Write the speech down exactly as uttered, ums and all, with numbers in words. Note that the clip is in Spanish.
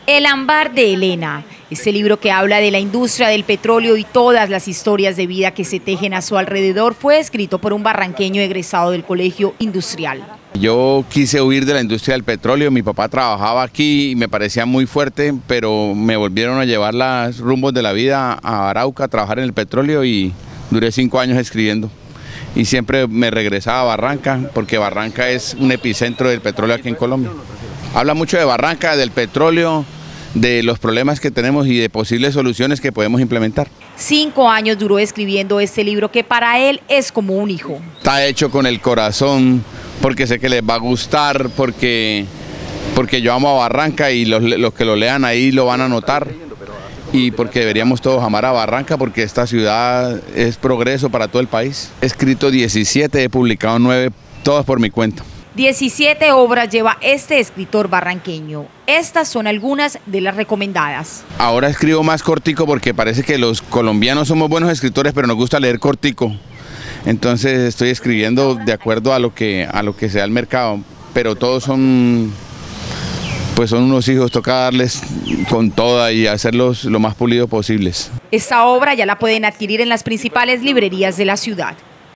El ámbar de Elena, este libro que habla de la industria del petróleo y todas las historias de vida que se tejen a su alrededor, fue escrito por un barranqueño egresado del Colegio Industrial. Yo quise huir de la industria del petróleo, mi papá trabajaba aquí y me parecía muy fuerte, pero me volvieron a llevar los rumbos de la vida a Arauca a trabajar en el petróleo y duré cinco años escribiendo. Y siempre me regresaba a Barranca, porque Barranca es un epicentro del petróleo aquí en Colombia. Habla mucho de Barranca, del petróleo, de los problemas que tenemos y de posibles soluciones que podemos implementar. Cinco años duró escribiendo este libro que para él es como un hijo. Está hecho con el corazón, porque sé que les va a gustar, porque, porque yo amo a Barranca y los, los que lo lean ahí lo van a notar. Y porque deberíamos todos amar a Barranca, porque esta ciudad es progreso para todo el país. He escrito diecisiete, he publicado nueve, todas por mi cuenta. diecisiete obras lleva este escritor barranqueño. Estas son algunas de las recomendadas. Ahora escribo más cortico porque parece que los colombianos somos buenos escritores, pero nos gusta leer cortico. Entonces estoy escribiendo de acuerdo a lo que, a lo que sea el mercado, pero todos son, pues son unos hijos, toca darles con toda y hacerlos lo más pulidos posibles. Esta obra ya la pueden adquirir en las principales librerías de la ciudad.